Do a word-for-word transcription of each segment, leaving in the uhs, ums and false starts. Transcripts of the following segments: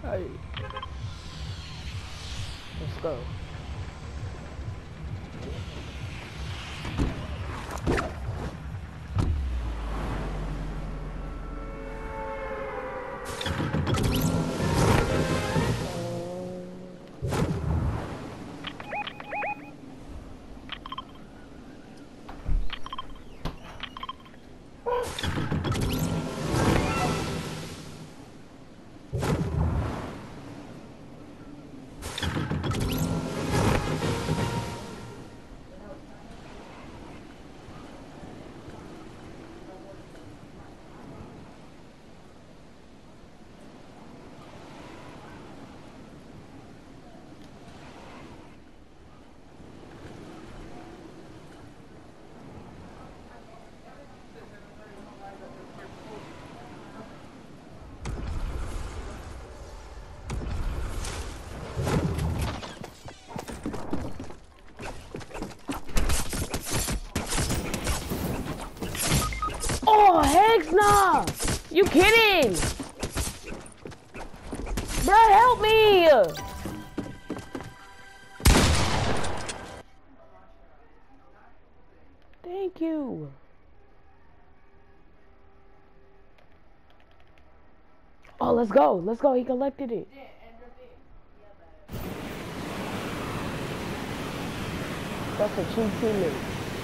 Hey. Let's go. Oh, heck nah! You kidding? Bro, help me! Thank you. Oh, let's go. Let's go. He collected it. That's a cheap teammate.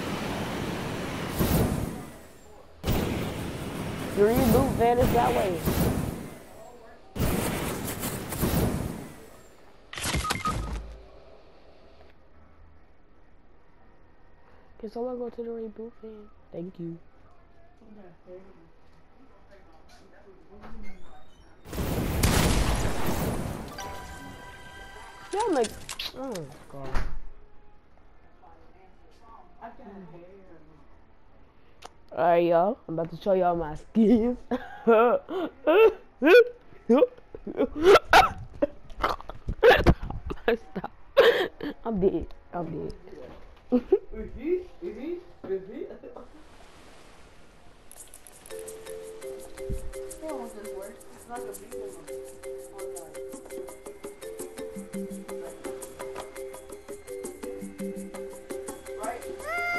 The reboot vanished that way. Can someone go to the reboot van? Thank you. Yeah, I'm like, oh god. Alright, y'all. I'm about to show y'all my skills. Stop. I'm dead. I'm dead. Is he? Is he? Is he? Oh, this works. It's not a big one. Right?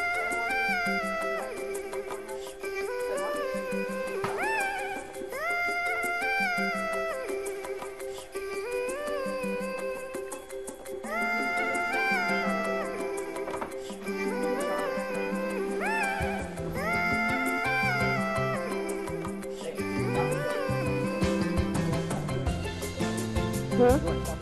Huh?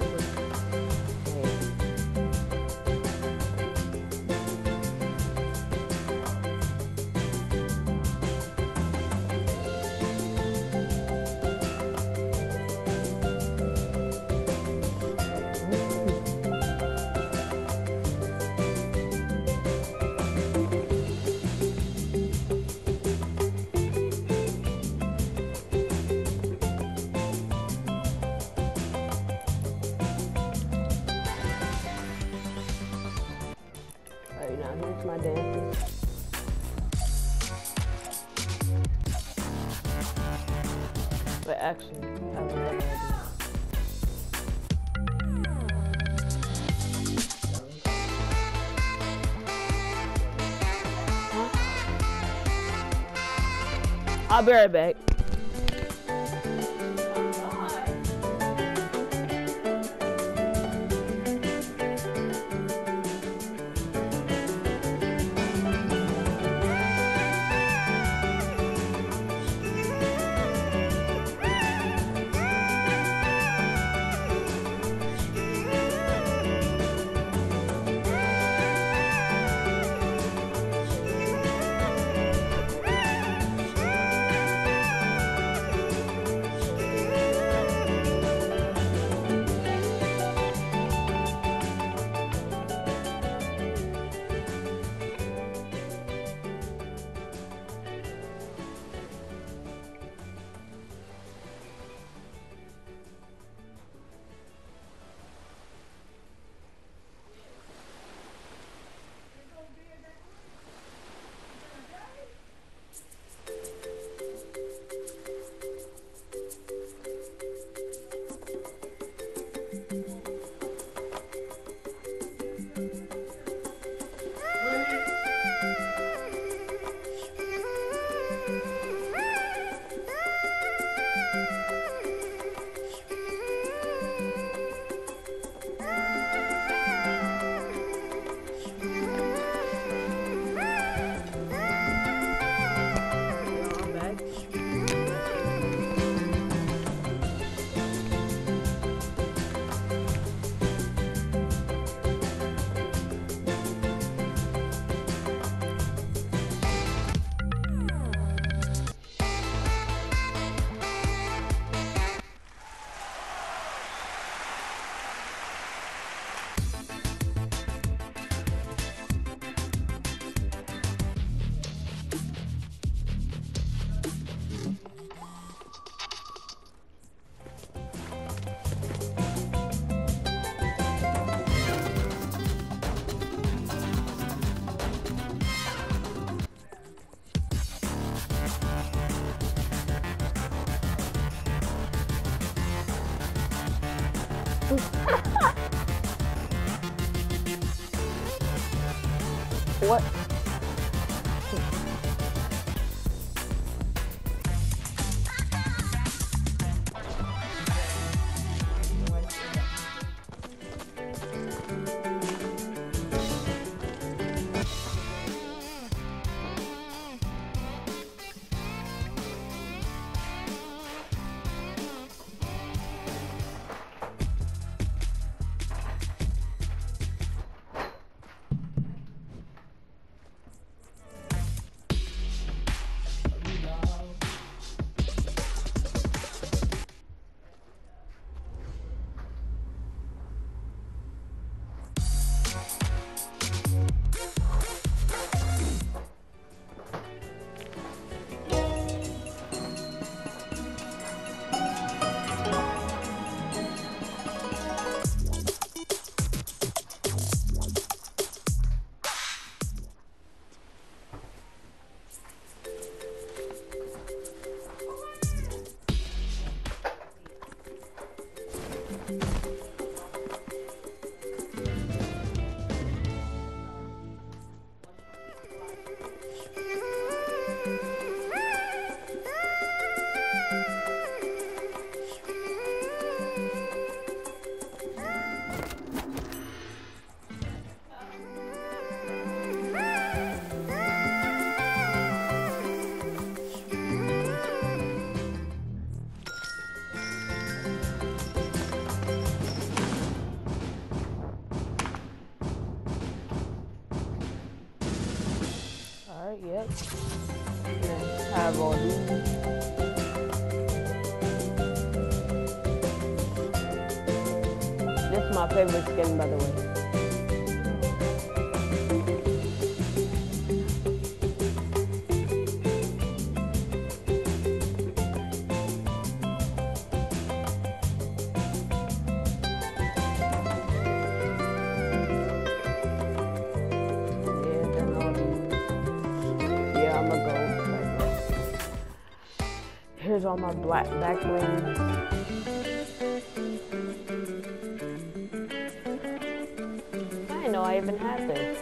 Alright, now here's my dances. But actually, I have another idea. I'll be right back. What? Alright, yep. Let's have all these. This is my favorite skin, by the way. Here's all my black back rings. I didn't know I even had this.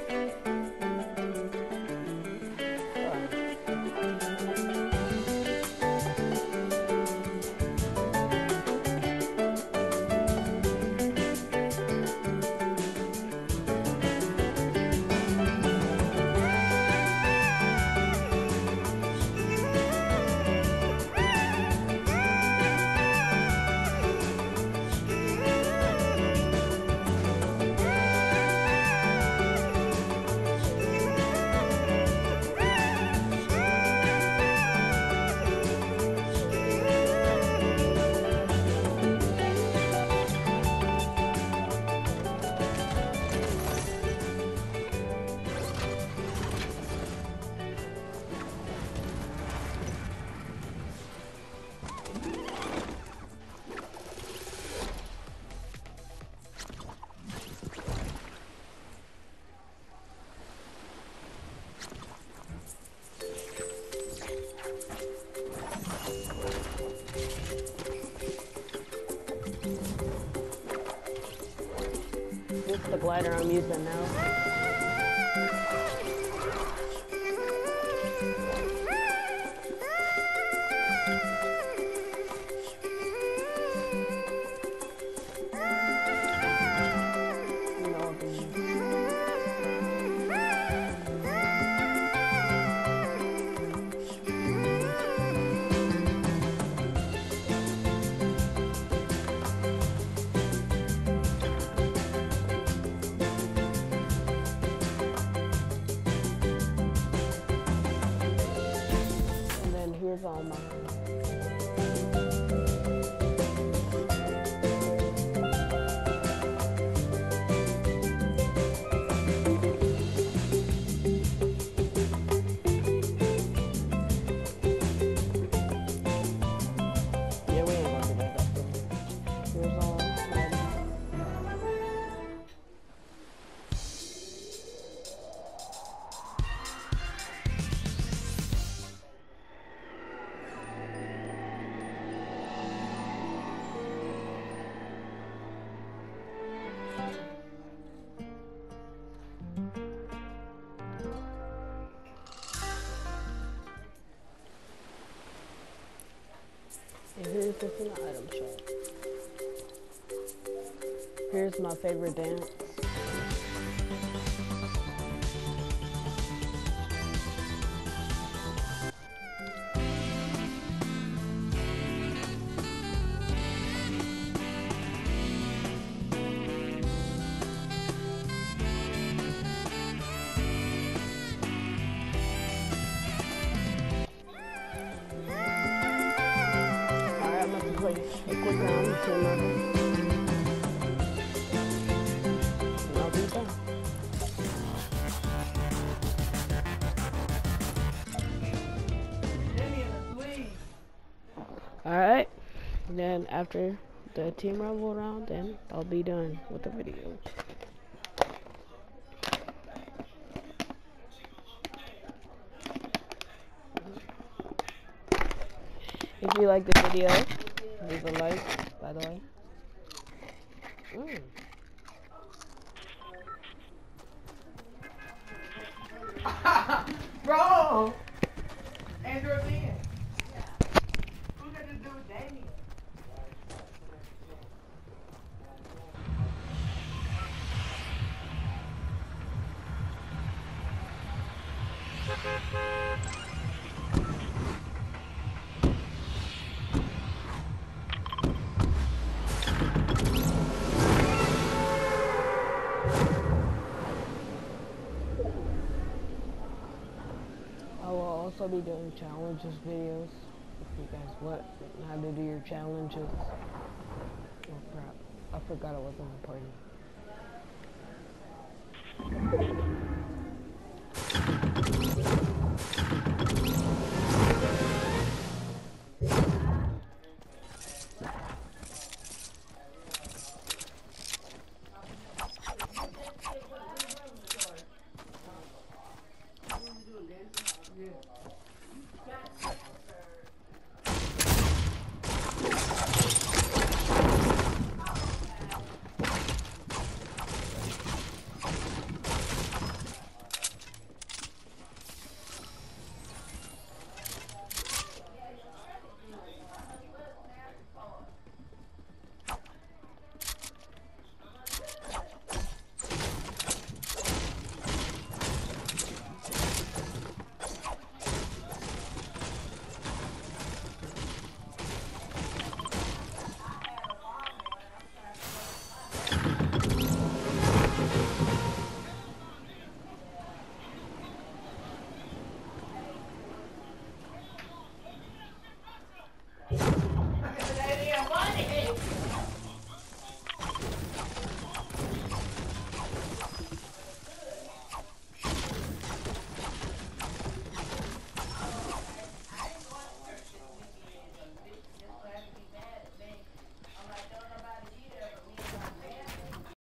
This is the glider I'm using now. purchase this in the item shop. Here's my favorite dance. Play a quick round of team level, and I'll be done. Alright, then after the team level round, then I'll be done with the video. If you like the video, leave a like, by the way. Mm. Bro! Andrew again. Who got to do with Damien? I will also be doing challenges videos if you guys want how to do your challenges. Oh crap, I forgot I wasn't recording.